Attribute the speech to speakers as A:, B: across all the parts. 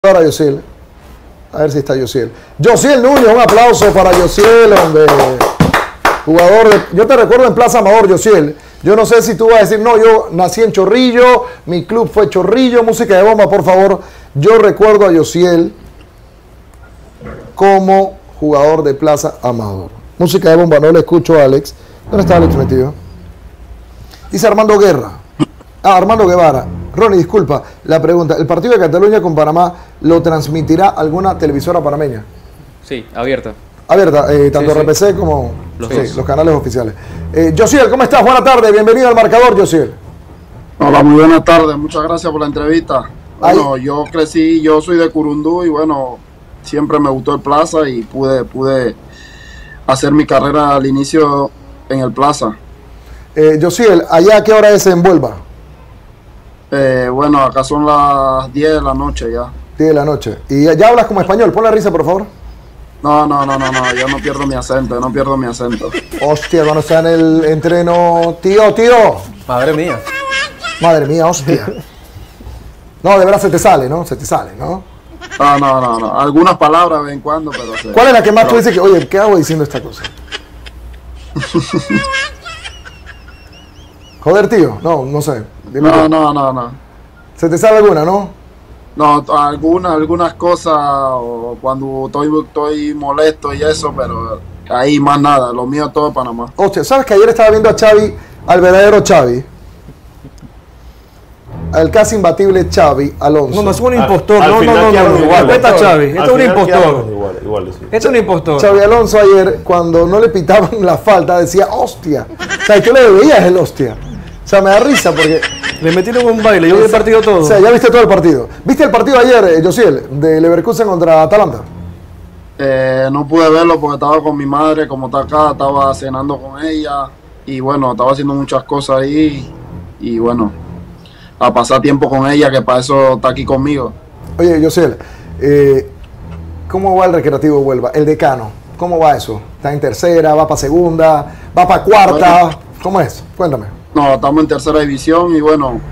A: Para Yosiel. A ver si está Yosiel. Yosiel Núñez, un aplauso para Yosiel, hombre. Jugador de... Yo te recuerdo en Plaza Amador, Yosiel. Yo no sé si tú vas a decir, no, yo nací en Chorrillo, mi club fue Chorrillo, música de bomba, por favor. Yo recuerdo a Yosiel como jugador de Plaza Amador. Música de bomba, no le escucho a Alex. ¿Dónde está Alex metido? Dice Armando Guerra. Armando Guevara. Ronnie, disculpa, la pregunta, ¿el partido de Cataluña con Panamá lo transmitirá alguna televisora panameña?
B: Sí, abierta.
A: Abierta, tanto
B: sí,
A: RPC como
B: los
A: canales oficiales. Yosiel, ¿cómo estás? Buenas tardes, bienvenido al marcador, Yosiel.
C: Hola, muy buenas tardes, muchas gracias por la entrevista. Bueno, yo crecí, yo soy de Curundú y bueno, siempre me gustó el Plaza y pude hacer mi carrera al inicio en el Plaza.
A: Yosiel, ¿allá a qué hora es en Huelva?
C: Bueno, acá son las 10 de la noche ya.
A: 10 de la noche. ¿Y ya hablas como español? Pon la risa, por favor.
C: No, yo no pierdo mi acento,
A: Hostia, cuando está en el entreno, tío.
B: Madre mía.
A: Madre mía, hostia. No, de verdad se te sale, ¿no? Se te sale, ¿no?
C: No. Algunas palabras de vez en cuando, pero... Sí.
A: ¿Cuál es la que más tú dices que, oye, qué hago diciendo esta cosa? Joder, tío. No sé. Dime
C: No.
A: ¿Se te sale alguna, no?
C: No, algunas cosas, o cuando estoy molesto y eso, pero ahí más nada, lo mío es todo Panamá.
A: Hostia, ¿sabes que ayer estaba viendo a Xavi, al verdadero Xavi? Al casi imbatible Xavi Alonso.
D: No, es un impostor.
E: No.
D: Respeta a Xavi. Esto es un impostor.
E: Igual, sí.
D: Esto es un impostor.
A: Xavi Alonso ayer, cuando no le pitaban la falta, decía, hostia. O sea, ¿y tú le veías el hostia? O sea, me da risa porque...
D: Le metieron un baile. Yo vi el partido todo.
A: O sea, ya viste todo el partido. ¿Viste el partido ayer, Yosiel, de Leverkusen contra Atalanta?
C: No pude verlo porque estaba con mi madre, como está acá, estaba cenando con ella y bueno, estaba haciendo muchas cosas ahí y bueno, a pasar tiempo con ella, que para eso está aquí conmigo.
A: Oye, Yosiel, ¿cómo va el Recreativo Huelva? El Decano, ¿cómo va eso? ¿Está en tercera, va para segunda, va para cuarta? Bueno, ¿cómo es? Cuéntame.
C: No, estamos en tercera división y bueno,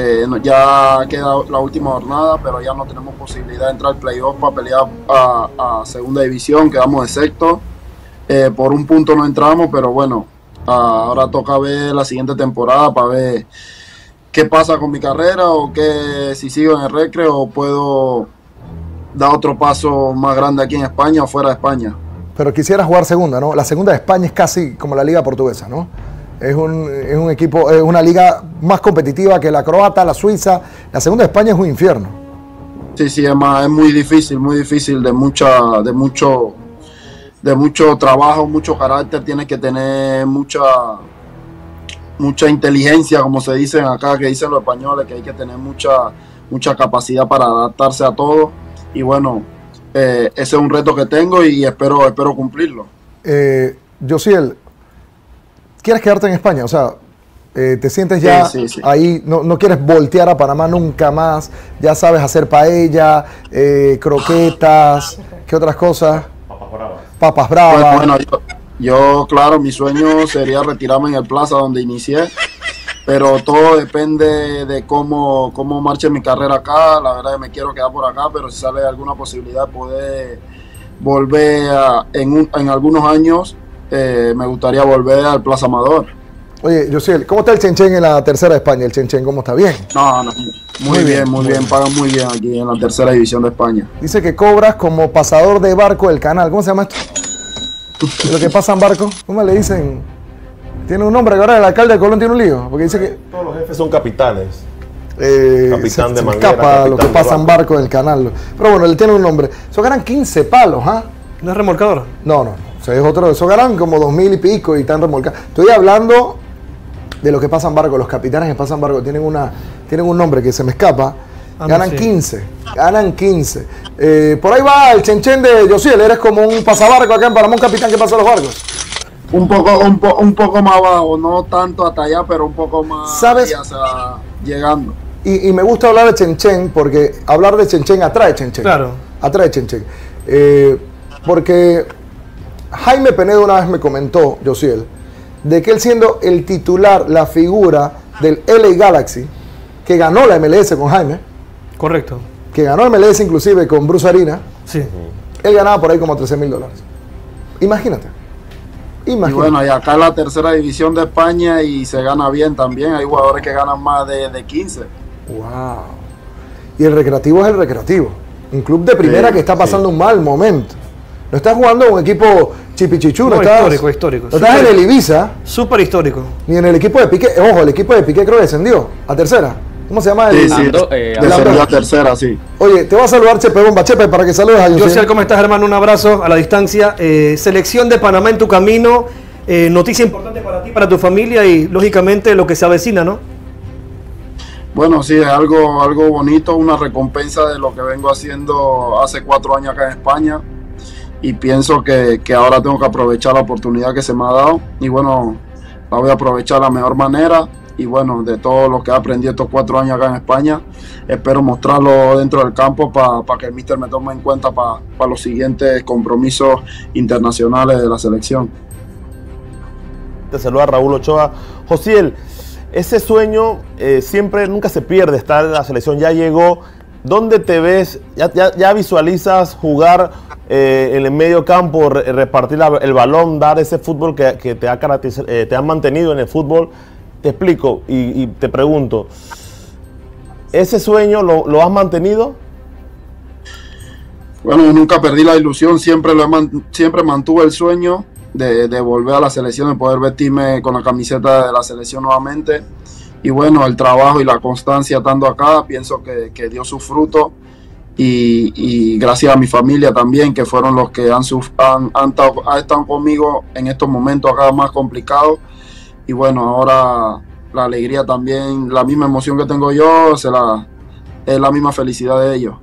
C: ya queda la última jornada, pero ya no tenemos posibilidad de entrar al playoff para pelear a segunda división, quedamos de sexto. Por un punto no entramos, pero bueno, ahora toca ver la siguiente temporada para ver qué pasa con mi carrera o si sigo en el Recre o puedo dar otro paso más grande aquí en España o fuera de España.
A: Pero quisiera jugar segunda, ¿no? La segunda de España es casi como la liga portuguesa, ¿no? Es un equipo, es una liga más competitiva que la croata, la suiza. La segunda de España es un infierno.
C: Sí, es muy difícil, de mucho trabajo, mucho carácter. Tienes que tener mucha inteligencia, como se dicen acá, que dicen los españoles, que hay que tener mucha capacidad para adaptarse a todo. Y bueno, ese es un reto que tengo y espero cumplirlo.
A: Yosiel, ¿quieres quedarte en España? O sea, ¿te sientes ya
C: sí.
A: ahí? No quieres voltear a Panamá nunca más. Ya sabes hacer paella, croquetas, ¿qué otras cosas? Papas bravas.
C: Bueno, yo, claro, mi sueño sería retirarme en el Plaza donde inicié, pero todo depende de cómo marche mi carrera acá. La verdad que me quiero quedar por acá, pero si sale alguna posibilidad de poder volver en algunos años, me gustaría volver al Plaza Amador.
A: Oye, Yosiel, ¿cómo está el Chenchen en la tercera de España? ¿El Chenchen cómo está? ¿Bien?
C: No, muy bien, pagan muy bien aquí en la tercera división de España.
A: Dice que cobras como pasador de barco del canal. ¿Cómo se llama esto? ¿Lo que pasa en barco? ¿Cómo le dicen? Tiene un nombre que ahora el alcalde de Colón tiene un lío. Porque dice que...
E: Todos los jefes son capitanes.
A: Capitán de manguera, escapa lo que pasa en barco del canal. Pero bueno, él tiene un nombre. Eso ganan 15 palos, ¿ah?
D: ¿No es remolcador?
A: No. O sea, es otro. Eso ganan como 2.000 y pico y están remolcados. Estoy hablando de lo que pasa en barco. Los capitanes que pasan barco tienen un nombre que se me escapa. Ganan 15. Ganan 15. Por ahí va el Chenchen de Yosiel. Eres como un pasabarco acá en Panamá, un capitán que pasa los barcos.
C: Un poco más abajo, no tanto hasta allá, pero un poco más.
A: ¿Sabes?
C: Ahí, o sea, llegando.
A: Y me gusta hablar de Chenchen porque hablar de Chenchen atrae Chenchen.
D: Claro.
A: Atrae Chenchen. Porque Jaime Penedo una vez me comentó, Yosiel, de que él siendo el titular, la figura del LA Galaxy, que ganó la MLS con Jaime,
D: Correcto.
A: que ganó MLS inclusive con Bruce Arena,
D: Sí.
A: él ganaba por ahí como $13,000. Imagínate.
C: Y bueno, y acá en la tercera división de España y se gana bien también. Hay jugadores que ganan más de 15.
A: Wow. Y el Recreativo es el Recreativo. Un club de primera que está pasando un mal momento. No estás jugando en un equipo chipichichu,
D: No,
A: estás,
D: histórico.
A: no estás en el Ibiza,
D: Súper histórico.
A: ni en el equipo de Piqué. Ojo, el equipo de Piqué creo que descendió a tercera. ¿Cómo se llama?
C: Sí, sí,
B: Ando-
C: descendió a tercera, sí.
A: Oye, te va a saludar Chepe Bomba. Chepe, para que saludes a
D: Josiel, ¿cómo estás, hermano? Un abrazo a la distancia. Selección de Panamá en tu camino. Noticia importante para ti, para tu familia y, lógicamente, lo que se avecina, ¿no?
C: Bueno, sí, es algo bonito, una recompensa de lo que vengo haciendo hace 4 años acá en España. Y pienso que ahora tengo que aprovechar la oportunidad que se me ha dado. Y bueno, la voy a aprovechar de la mejor manera. Y bueno, de todo lo que he aprendido estos 4 años acá en España, espero mostrarlo dentro del campo para que el míster me tome en cuenta para los siguientes compromisos internacionales de la selección.
E: Te saluda Raúl Ochoa. Josiel, ese sueño nunca se pierde, estar en la selección, ya llegó. ¿Dónde te ves? ¿Ya visualizas jugar en el medio campo, repartir el balón, dar ese fútbol que te ha mantenido en el fútbol? Te explico y te pregunto, ¿ese sueño lo has mantenido?
C: Bueno, nunca perdí la ilusión, siempre mantuve el sueño de volver a la selección, de poder vestirme con la camiseta de la selección nuevamente. Y bueno, el trabajo y la constancia estando acá, pienso que dio su fruto. Y gracias a mi familia también, que fueron los que han estado conmigo en estos momentos acá más complicados. Y bueno, ahora la alegría también, la misma emoción que tengo yo, es la misma felicidad de ellos.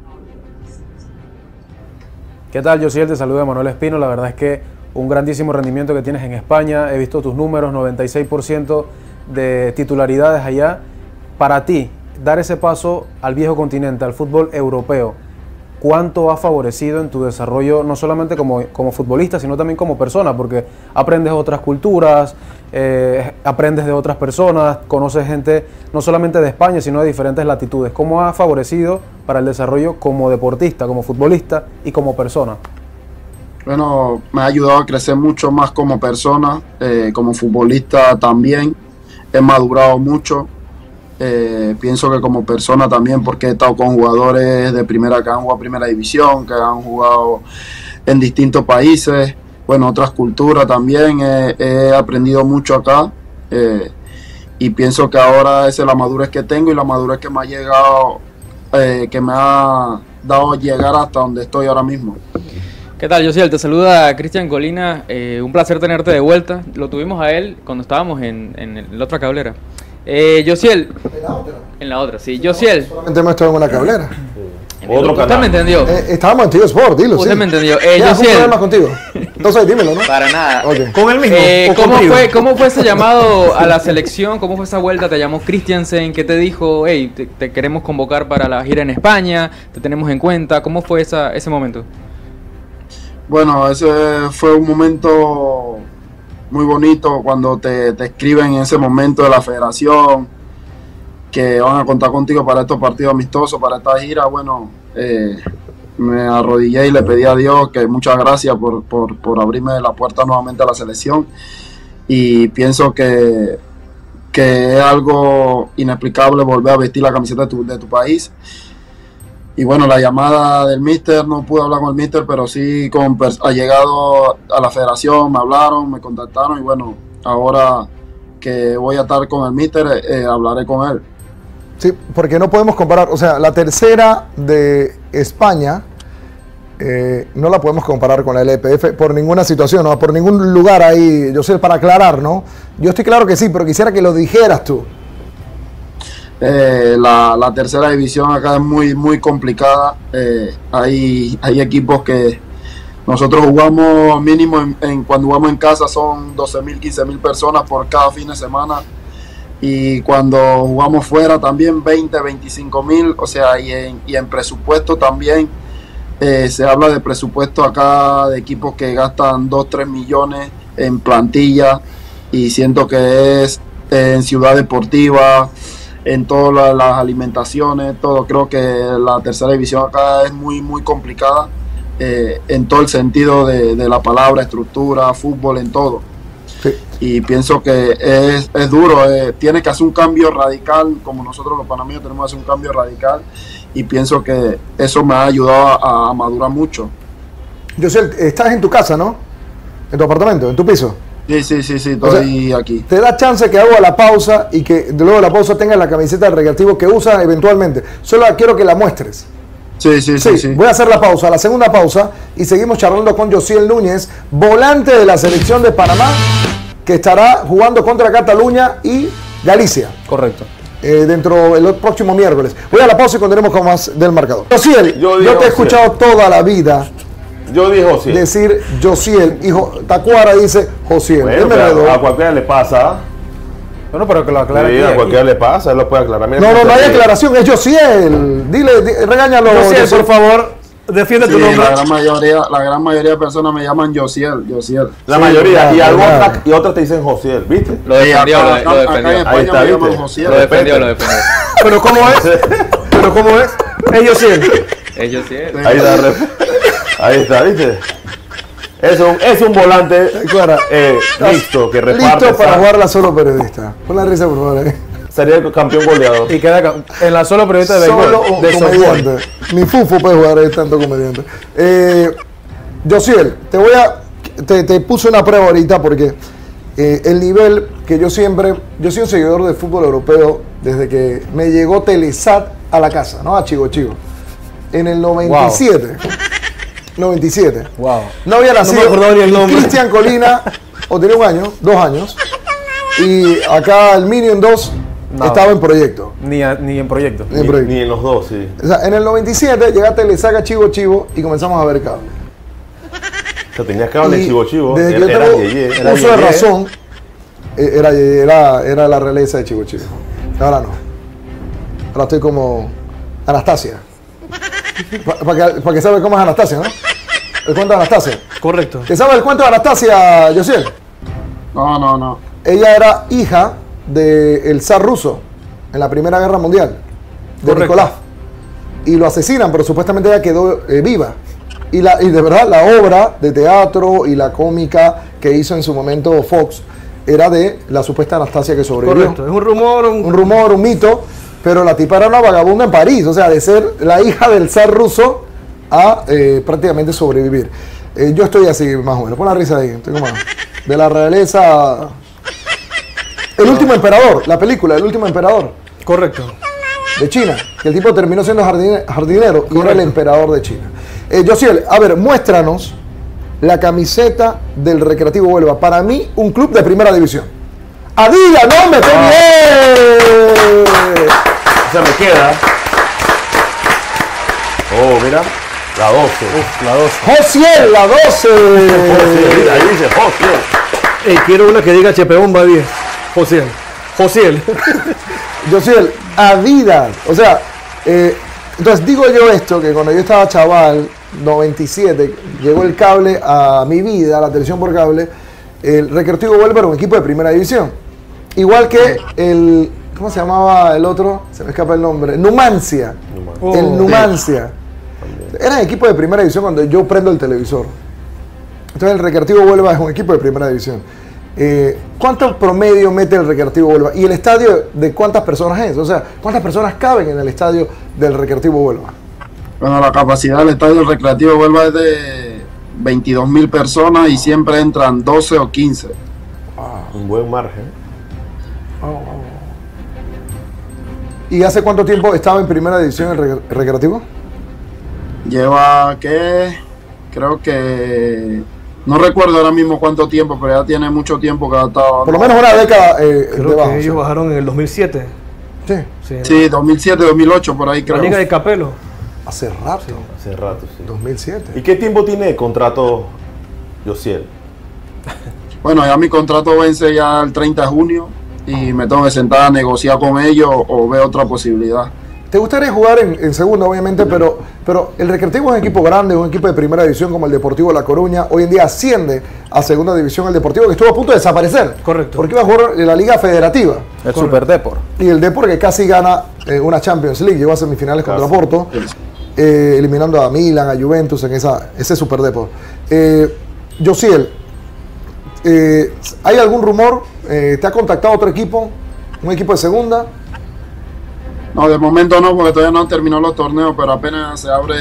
B: ¿Qué tal, Josiel? Te saluda Manuel Espino. La verdad es que un grandísimo rendimiento que tienes en España. He visto tus números, 96% de titularidades allá. Para ti, dar ese paso al viejo continente, al fútbol europeo, ¿cuánto ha favorecido en tu desarrollo, no solamente como futbolista, sino también como persona? Porque aprendes de otras culturas, aprendes de otras personas, conoces gente no solamente de España, sino de diferentes latitudes. ¿Cómo ha favorecido para el desarrollo como deportista, como futbolista y como persona?
C: Bueno, me ha ayudado a crecer mucho más como persona, como futbolista también. He madurado mucho. Pienso que como persona también, porque he estado con jugadores de primera que han jugado primera división, que han jugado en distintos países, bueno, otras culturas también. He aprendido mucho acá y pienso que ahora esa es la madurez que tengo y la madurez que me ha llegado, que me ha dado llegar hasta donde estoy ahora mismo.
B: ¿Qué tal, Josiel? Te saluda Cristian Colina. Un placer tenerte de vuelta. Lo tuvimos a él cuando estábamos en la otra cablera. Josiel. En la otra, sí. Josiel.
A: Solamente hemos estado en una cablera.
B: Usted me entendió.
A: Estábamos en Tigo Sport, dilo.
B: Usted
A: sí.
B: me entendió.
A: Ya,
B: Josiel.
A: problemas contigo. Entonces, dímelo, ¿no?
B: Para nada.
A: Ok.
D: ¿Con el mismo? ¿O contigo?
B: ¿Cómo fue ese llamado a la selección? ¿Cómo fue esa vuelta? ¿Te llamó Christiansen? ¿Qué te dijo? Hey, te queremos convocar para la gira en España. Te tenemos en cuenta. ¿Cómo fue ese momento?
C: Bueno, ese fue un momento muy bonito cuando te escriben en ese momento de la federación que van a contar contigo para estos partidos amistosos, para esta gira. Bueno, me arrodillé y le pedí a Dios que muchas gracias por abrirme la puerta nuevamente a la selección, y pienso que es algo inexplicable volver a vestir la camiseta de tu país. Y bueno, la llamada del míster, no pude hablar con el míster, pero sí ha llegado a la federación, me hablaron, me contactaron, y bueno, ahora que voy a estar con el míster, hablaré con él.
A: Sí, porque no podemos comparar, o sea, la tercera de España no la podemos comparar con la LPF por ninguna situación, ¿no? Por ningún lugar ahí. Yo sé, para aclarar, ¿no? Yo estoy claro que sí, pero quisiera que lo dijeras tú.
C: La tercera división acá es muy complicada. Hay equipos que nosotros jugamos mínimo cuando jugamos en casa son 12,000, 15,000 personas por cada fin de semana, y cuando jugamos fuera también 20, 25,000, o sea, y en presupuesto también se habla de presupuesto acá de equipos que gastan 2, 3 millones en plantilla, y siento que es en Ciudad Deportiva, en todas las alimentaciones, todo. Creo que la tercera división acá es muy, muy complicada en todo el sentido de la palabra, estructura, fútbol, en todo.
A: Sí.
C: Y pienso que es duro, tiene que hacer un cambio radical, como nosotros los panameños tenemos que hacer un cambio radical, y pienso que eso me ha ayudado a madurar mucho.
A: Yo sé, estás en tu casa, ¿no? En tu apartamento, en tu piso.
C: Sí, estoy aquí.
A: Te da chance que hago la pausa y que luego de la pausa tengas la camiseta del Recreativo que usas eventualmente. Solo quiero que la muestres.
C: Sí.
A: Voy a hacer la pausa, la segunda pausa, y seguimos charlando con Josiel Núñez, volante de la selección de Panamá, que estará jugando contra Cataluña y Galicia.
B: Correcto.
A: Dentro del próximo miércoles. Voy a la pausa y continuaremos con más del marcador. Josiel, yo te he escuchado toda la vida
E: Yo dije Josiel.
A: decir Josiel, hijo, Tacuara dice Josiel.
E: Bueno, pero a cualquiera le pasa.
B: Bueno, pero que lo aclare
E: Sí,
B: aquí.
E: a cualquiera le pasa, él lo puede aclarar. Mira,
A: No hay aclaración, es Josiel. Regáñalo.
D: Josiel, por favor, defiende tu nombre.
C: La gran mayoría de personas me llaman Josiel.
E: La mayoría, y
A: claro.
E: y otras te dicen Josiel, ¿viste?
F: Lo defendió,
C: Acá
F: lo
C: en
F: defendió.
C: España
E: Ahí está,
C: me llaman
E: ¿viste?
C: Josiel.
F: Lo defendió.
D: Pero ¿cómo es? Es Josiel.
F: Ellos sí.
E: Ahí está, ¿viste? Es un volante
A: Tacuara,
E: listo, que reparte.
A: listo para
E: ¿sabes?
A: jugar la solo periodista. Pon la risa, por favor.
E: Sería el campeón goleador.
B: Y queda en la solo periodista de
A: Solo
B: béisbol. De
A: comediante.
B: softball.
A: Ni Fufo puede jugar, es tanto comediante. Josiel, te puse una prueba ahorita porque el nivel que yo soy un seguidor de fútbol europeo desde que me llegó Telesat a la casa, ¿no? A Chigo. En el 97. 97.
B: Wow.
A: No había nacido
D: me acordaba ni el nombre.
A: Cristian Colina, o tenía 2 años. Y acá el Minion 2
B: Nada.
A: estaba en proyecto.
B: Ni en proyecto.
E: Ni en los dos, sí.
A: O sea, en el 97 llegaste, le saca Chivo y comenzamos a ver cable.
E: O sea, tenías cable
A: Y
E: chivo.
A: desde que yo
E: Era
A: tengo
E: Yeye.
A: uso de razón, era la realeza de Chivo. Ahora no. Ahora estoy como Anastasia. Para que sabes cómo es Anastasia, ¿no? El cuento de Anastasia.
D: Correcto.
A: ¿Te sabes el cuento de Anastasia, Josiel?
C: No.
A: Ella era hija del zar ruso en la Primera Guerra Mundial, de
D: Correcto.
A: Nicolás. Y lo asesinan, pero supuestamente ella quedó viva. Y de verdad, la obra de teatro y la cómica que hizo en su momento Fox era de la supuesta Anastasia que sobrevivió.
D: Correcto. Es un rumor.
A: Un rumor, un mito, pero la tipa era una vagabunda en París, o sea, de ser la hija del zar ruso a prácticamente sobrevivir. Yo estoy así, más o menos. Pon la risa ahí, estoy como de la realeza. El último emperador, la película, El último emperador
D: Correcto.
A: de China, que el tipo terminó siendo jardinero y era el emperador de China. Josiel, a ver, muéstranos la camiseta del Recreativo Huelva. Para mí, un club de primera división. ¡Adiga, no me estoy bien!
E: O sea, me queda. Oh, mira. La 12.
B: La 2.
A: ¡Josiel, la 12!
E: Josiel, ahí dice Josiel.
D: Quiero una que diga Chepeón va 10. Josiel.
A: Josiel, Adidas. O sea, entonces digo yo esto, que cuando yo estaba chaval, 97, llegó el cable a mi vida, la televisión por cable, el Recreativo Huelva era un equipo de primera división. Igual que el, ¿cómo se llamaba el otro? Se me escapa el nombre. Numancia. El Numancia. Eran equipos de primera división cuando yo prendo el televisor. Entonces el Recreativo Huelva es un equipo de primera división. ¿Cuánto promedio mete el Recreativo Huelva? ¿Y el estadio de cuántas personas es? O sea, ¿cuántas personas caben en el estadio del Recreativo Huelva?
C: Bueno, la capacidad del estadio Recreativo Huelva es de 22.000 personas y siempre entran 12 o 15.
E: Un buen margen.
A: ¿Y hace cuánto tiempo estaba en primera división el Recreativo?
C: Lleva, ¿qué? Creo que... No recuerdo ahora mismo cuánto tiempo, pero ya tiene mucho tiempo que ha estado...
A: Por lo menos una década
D: Creo
A: debajo.
D: que ellos bajaron en el 2007.
A: Sí,
C: Sí, 2007, 2008, por ahí
D: La
C: creo.
D: Liga de Capelo.
A: hace rato.
E: Hace rato, sí.
A: 2007.
E: ¿Y qué tiempo tiene de contrato Josiel?
C: Bueno, ya mi contrato vence ya el 30 de junio y me tengo que sentar a negociar con ellos o ver otra posibilidad.
A: te gustaría jugar en segunda, obviamente, pero el Recreativo es un equipo grande, un equipo de primera división como el Deportivo La Coruña. Hoy en día asciende a segunda división el Deportivo, que estuvo a punto de desaparecer.
D: Correcto.
A: Porque iba a jugar en la Liga Federativa.
B: El Super Depor.
A: Y el Depor, que casi gana una Champions League, llegó a semifinales contra Porto, eliminando a Milan, a Juventus en ese Super Depor. Josiel, ¿hay algún rumor? ¿Te ha contactado otro equipo? ¿Un equipo de segunda?
C: No, de momento no, porque todavía no han terminado los torneos, pero apenas se abre,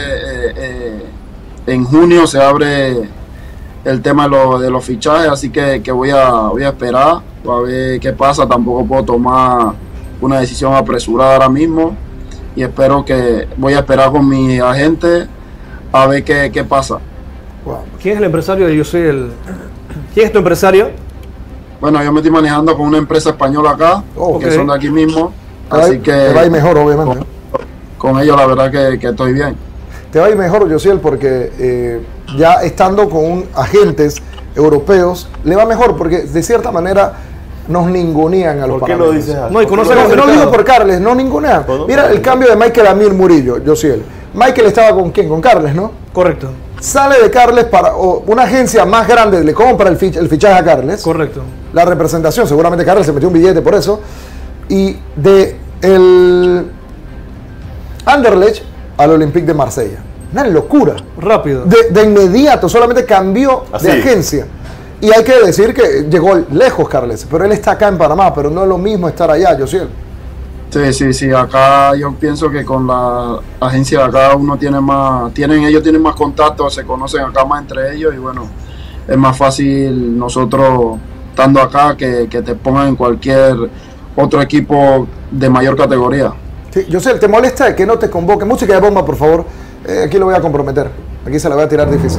C: en junio se abre el tema de los fichajes, así que voy a esperar, a ver qué pasa. Tampoco puedo tomar una decisión apresurada ahora mismo, y voy a esperar con mi agente a ver qué pasa.
D: Wow. ¿Quién es el empresario de Josiel? ¿Quién es tu empresario?
C: Bueno, yo me estoy manejando con una empresa española acá, que son de aquí mismo. Así que
A: te va a ir mejor, obviamente.
C: Con ellos la verdad que estoy bien.
A: Te va a ir mejor, Josiel, porque ya estando con agentes europeos, le va mejor, porque de cierta manera nos ningunean a los
E: ¿Por qué lo dices así?
D: No, y conoce
A: no digo por Carles, no ningunean. Mira el cambio de Michael Amir Murillo, Josiel. Michael estaba con ¿quién? Con Carles, ¿no?
D: Correcto.
A: Sale de Carles para una agencia más grande, le compra el fichaje a Carles.
D: Correcto.
A: La representación, seguramente Carles se metió un billete por eso. Y de el Anderlecht al Olympique de Marsella. Una locura.
D: Rápido.
A: De inmediato, solamente cambió de agencia. Y hay que decir que llegó lejos Carles, pero él está acá en Panamá, pero no es lo mismo estar allá, Josiel.
C: Sí, acá yo pienso que con la agencia de acá uno tiene ellos tienen más contacto, se conocen acá más entre ellos, y bueno, es más fácil nosotros estando acá que te pongan en cualquier otro equipo de mayor categoría.
A: Sí, Josiel, ¿te molesta que no te convoque? Música de bomba, por favor. Aquí lo voy a comprometer. Aquí se la voy a tirar difícil.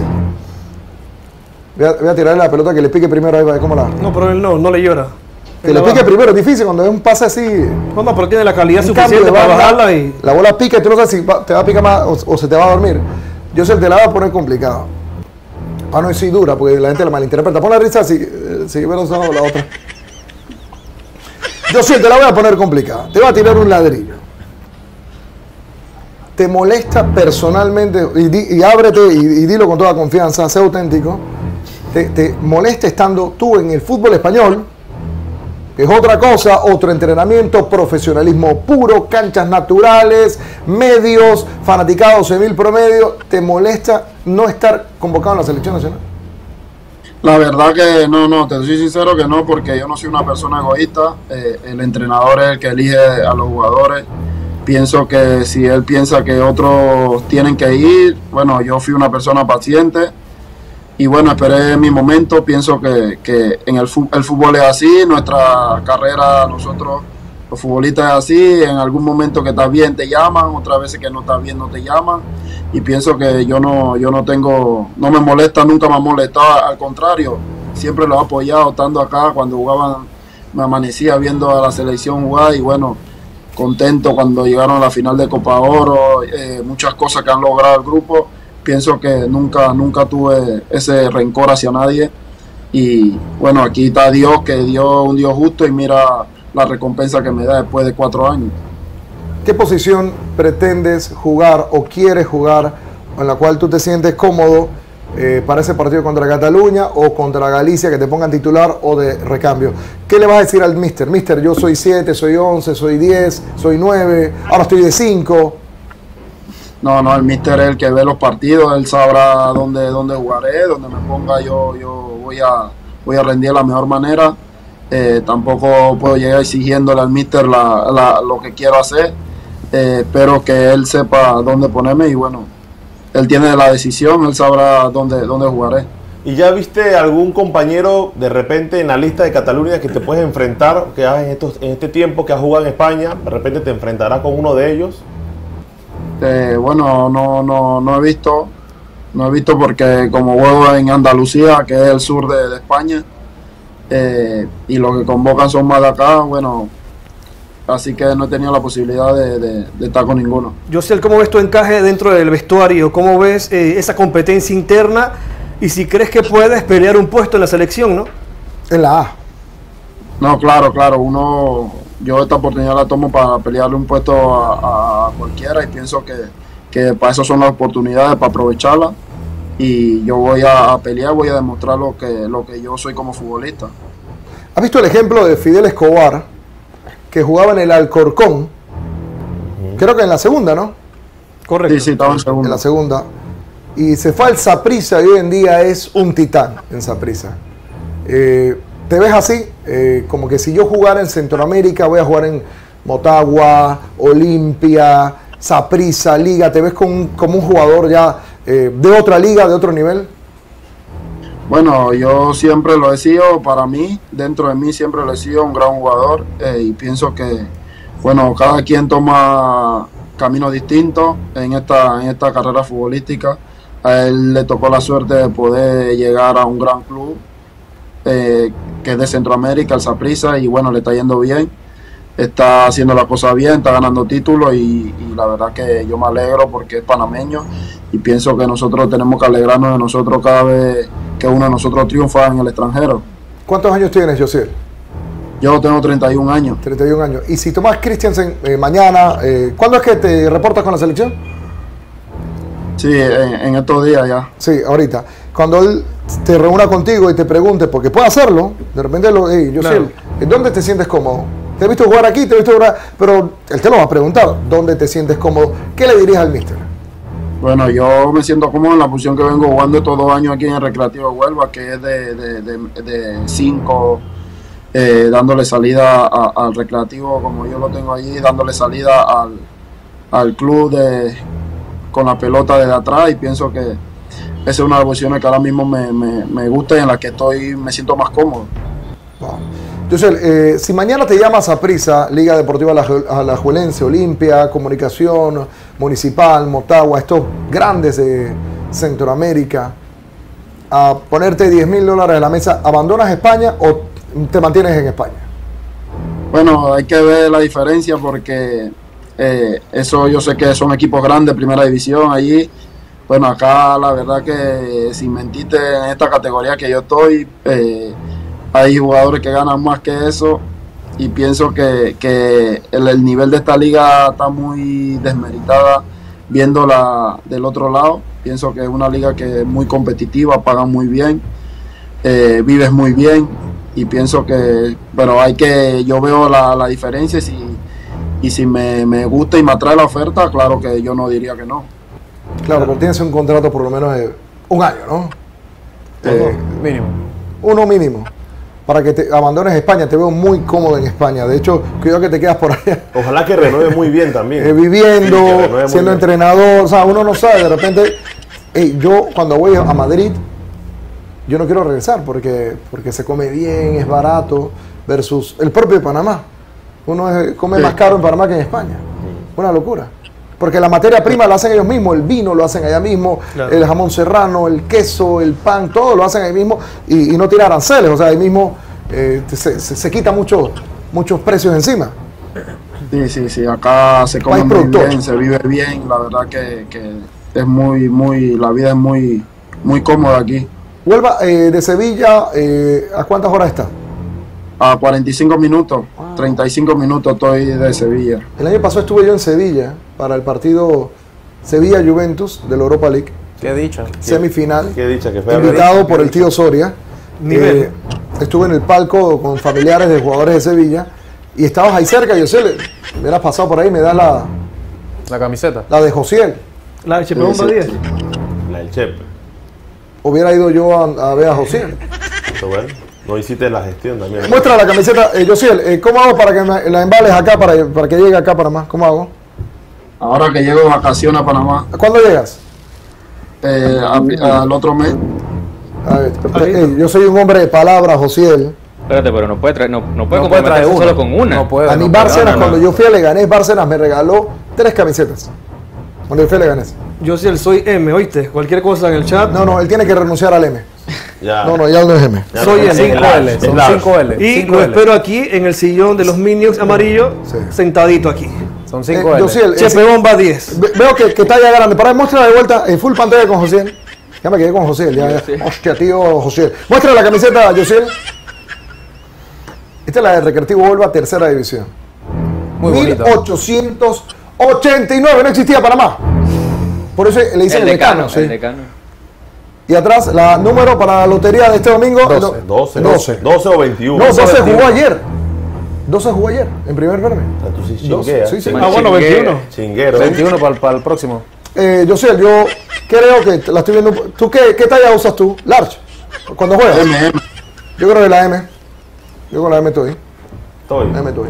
A: Voy a tirarle la pelota que le pique primero ahí para ver cómo la...
D: No, pero él no le llora.
A: Que le pique primero, es difícil cuando es un pase así.
D: No, pero tiene la calidad suficiente para bajarla y...
A: La bola pica y tú no sabes si te va a picar más o se te va a dormir. Josiel, te la voy a poner complicada. Ah, no, es sí dura, porque la gente la malinterpreta. Pon la risa si pero no, la otra. Josiel, te la voy a poner complicada. Te voy a tirar un ladrillo. ¿Te molesta personalmente? Y ábrete y dilo con toda confianza, sé auténtico. ¿Te molesta estando tú en el fútbol español? Que es otra cosa, otro entrenamiento, profesionalismo puro, canchas naturales, medios, fanaticados 11.000 promedio. ¿Te molesta no estar convocado en la selección nacional?
C: La verdad que no, te soy sincero que no, porque yo no soy una persona egoísta. El entrenador es el que elige a los jugadores. Pienso que si él piensa que otros tienen que ir, bueno, yo fui una persona paciente y bueno, esperé mi momento. Pienso que en el fútbol es así, nuestra carrera, nosotros los futbolistas es así, en algún momento que estás bien te llaman, otras veces que no estás bien no te llaman, y pienso que yo no me molesta, nunca me ha molestado, al contrario, siempre lo he apoyado, estando acá, cuando jugaban, me amanecía viendo a la selección jugar, y bueno, contento cuando llegaron a la final de Copa Oro, muchas cosas que han logrado el grupo. Pienso que nunca tuve ese rencor hacia nadie, y bueno, aquí está Dios, que dio un Dios justo, y mira la recompensa que me da después de 4 años.
A: ¿Qué posición pretendes jugar o quieres jugar, en la cual tú te sientes cómodo para ese partido contra Cataluña o contra Galicia, que te pongan titular o de recambio? ¿Qué le vas a decir al mister? Mister, yo soy 7, soy 11, soy 10, soy 9, ahora estoy de 5.
C: No, el mister es el que ve los partidos, él sabrá dónde jugaré, donde me ponga, yo voy a rendir de la mejor manera. Tampoco puedo llegar exigiéndole al mister lo que quiero hacer. Espero que él sepa dónde ponerme, y bueno, él tiene la decisión, él sabrá dónde jugaré.
E: ¿Y ya viste algún compañero de repente en la lista de Cataluña que te puedes enfrentar, que en este tiempo que has jugado en España, de repente te enfrentarás con uno de ellos?
C: Bueno, no he visto porque como juego en Andalucía, que es el sur de España, y los que convocan son más de acá, bueno, así que no he tenido la posibilidad de estar con ninguno.
D: Josiel, ¿cómo ves tu encaje dentro del vestuario? ¿Cómo ves esa competencia interna? Y si crees que puedes pelear un puesto en la selección, ¿no?
A: En la A.
C: No, claro, uno yo esta oportunidad la tomo para pelearle un puesto a cualquiera y pienso que para eso son las oportunidades, para aprovecharlas. Y yo voy a pelear, voy a demostrar lo que yo soy como futbolista.
A: ¿Has visto el ejemplo de Fidel Escobar, que jugaba en el Alcorcón? Creo que en la segunda, ¿no?
D: Correcto.
C: Sí, estaba en segunda.
A: En la segunda. Y se fue al Saprissa y hoy en día es un titán en Saprissa. ¿Te ves así? Como que si yo jugara en Centroamérica, voy a jugar en Motagua, Olimpia, Saprissa, Liga. ¿Te ves como un jugador ya de otra liga, de otro nivel?
C: Bueno, yo siempre lo he sido, para mí, dentro de mí siempre lo he sido un gran jugador y pienso que, bueno, cada quien toma caminos distintos en esta carrera futbolística. A él le tocó la suerte de poder llegar a un gran club que es de Centroamérica, el Saprissa, y bueno, le está yendo bien, está haciendo la cosa bien, está ganando títulos y la verdad que yo me alegro porque es panameño y pienso que nosotros tenemos que alegrarnos de nosotros cada vez que uno de nosotros triunfa en el extranjero.
A: ¿Cuántos años tienes, Josiel?
C: Yo tengo 31 años.
A: 31 años. Y si Tomás Christiansen mañana, ¿cuándo es que te reportas con la selección?
C: Sí, en estos días ya.
A: Sí, ahorita. Cuando él te reúna contigo y te pregunte, porque puede hacerlo, de repente Josiel,
D: Claro.
A: ¿dónde te sientes cómodo? Te he visto jugar aquí, te he visto jugar, pero él te lo va a preguntar, ¿dónde te sientes cómodo? ¿Qué le dirías al míster?
C: Bueno, yo me siento cómodo en la posición que vengo jugando estos 2 años aquí en el Recreativo de Huelva, que es de 5, dándole salida al Recreativo, como yo lo tengo allí, dándole salida al club con la pelota desde atrás, y pienso que esa es una de las posiciones que ahora mismo me gusta y en la que me siento más cómodo.
A: Wow. José, si mañana te llamas a Prisa, Liga Deportiva Alajuelense, Olimpia, Comunicación, Municipal, Motagua, estos grandes de Centroamérica, a ponerte $10,000 en la mesa, ¿abandonas España o te mantienes en España?
C: Bueno, hay que ver la diferencia porque eso yo sé que son equipos grandes, primera división allí. Bueno, acá la verdad que sin mentirte, en esta categoría que yo estoy, hay jugadores que ganan más que eso y pienso que el nivel de esta liga está muy desmeritada viéndola del otro lado. Pienso que es una liga que es muy competitiva, pagan muy bien, vives muy bien y pienso que, pero yo veo la diferencia y si me gusta y me atrae la oferta, claro que yo no diría que no.
A: Claro, pero tienes un contrato por lo menos de un año, ¿no?
B: Mínimo.
A: Uno mínimo. Para que te abandones España, te veo muy cómodo en España. De hecho, cuidado que te quedas por allá.
E: Ojalá que renueve muy bien también.
A: Viviendo,
E: Sí, que renueve muy
A: siendo
E: bien.
A: entrenador. O sea, uno no sabe, de repente, yo cuando voy a Madrid, yo no quiero regresar porque se come bien, es barato, versus el propio Panamá. Uno come más caro en Panamá que en España. Una locura. Porque la materia prima la hacen ellos mismos, el vino lo hacen allá mismo,
D: Claro.
A: el jamón serrano, el queso, el pan, todo lo hacen ahí mismo y no tiene aranceles, o sea, ahí mismo se quita muchos precios encima.
C: Sí, acá se come
A: País
C: muy
A: productor.
C: bien, se vive bien, la verdad que es la vida es muy cómoda aquí.
A: Huelva, de Sevilla, ¿a cuántas horas está?
C: A 45 minutos, 35 minutos estoy de Sevilla.
A: El año pasado estuve yo en Sevilla para el partido Sevilla-Juventus de la Europa League,
B: Qué dicha.
A: semifinal,
E: Qué dicha que fue.
A: invitado por el tío Soria.
D: Nivel.
A: Estuve en el palco con familiares de jugadores de Sevilla y estabas ahí cerca, yo sé, me hubieras pasado por ahí, me das
B: La camiseta.
A: la de Josiel.
D: La HP Bomba
C: Sí,
D: 10.
C: sí.
E: La del Chepe.
A: Hubiera ido yo a ver a Josiel.
E: Eso bueno. No hiciste la gestión también.
A: Muestra la camiseta, Josiel, ¿cómo hago para que la embales acá, para que llegue acá para más? ¿Cómo hago?
C: Ahora que llego de vacaciones a Panamá,
A: ¿Cuándo llegas?
C: al otro mes.
A: A ver, yo soy un hombre de palabra, Josiel.
F: Espérate, pero no puede traer, no puede
B: No puede
F: comprometerse
B: traer una.
F: solo con una.
B: No puede.
A: A mí
B: no
A: Bárcenas,
F: no, no.
A: cuando yo fui a Leganés, Bárcenas me regaló 3 camisetas. Cuando yo fui a Leganés.
D: Yo soy M, ¿oíste? Cualquier cosa en el chat.
A: No, él tiene que renunciar al M.
E: Ya.
A: No, ya no es M.
E: Ya
D: soy
E: no,
D: el
E: es
B: 5
E: large,
B: L.
E: es
B: Son
E: large.
B: 5 L.
D: Y
B: 5
D: lo
B: L.
D: espero aquí en el sillón de los Minions amarillo,
A: Sí.
D: sentadito aquí.
B: Son 5 L.
A: Josiel,
D: HP Bomba 10.
A: veo que está ya grande. Para muestra de vuelta en full pantalla con Josiel. Ya me quedé con Josiel. Ya. Hostia, tío Josiel. Muestra la camiseta, Josiel. Esta es la de Recreativo Huelva, tercera división.
B: Muy bonito.
A: 1889, no existía Panamá. Por eso le dicen
F: El decano,
A: sí.
F: el decano.
A: Y atrás, la número para la lotería de este domingo.
E: 12 o 21.
A: No, 12 jugó ayer. 12 jugó ayer, en primer premio.
E: O sea, tú sí
A: 12,
E: chingueas.
A: sí, sí.
D: Ah, bueno, 21.
E: Chinguero.
B: 21 para el próximo.
A: Yo creo que la estoy viendo. ¿Tú qué talla usas tú? Large. Cuando juegas.
C: MM.
A: Yo creo que la M. Yo con la M estoy.
E: Estoy.
A: M estoy.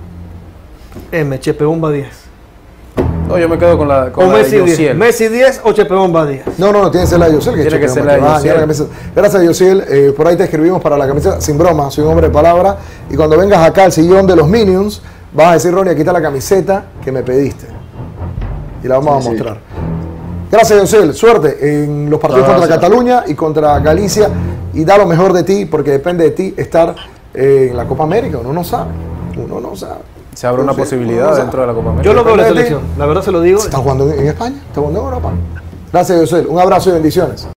D: Chepe Bomba 10.
B: No, yo me quedo con la
D: O Messi
B: de
D: 10.
B: Yosiel.
D: Messi 10 o Chepe Bomba 10.
A: No, tiene que ser la de Yosiel.
B: Tiene que ser la de Yosiel.
A: Gracias, Yosiel. Por ahí te escribimos para la camiseta. Sin broma, soy un hombre de palabra. Y cuando vengas acá al sillón de los Minions, vas a decir, Ronnie, aquí está la camiseta que me pediste. Y la vamos a mostrar. Gracias, Yosiel. Suerte en los partidos contra Cataluña y contra Galicia. Y da lo mejor de ti, porque depende de ti estar en la Copa América. Uno no sabe.
B: Se abre una posibilidad dentro de la Copa América.
D: Yo lo veo en la selección. La verdad se lo digo.
A: ¿Está jugando en España? ¿Está jugando en Europa? Gracias, Yosiel. Un abrazo y bendiciones.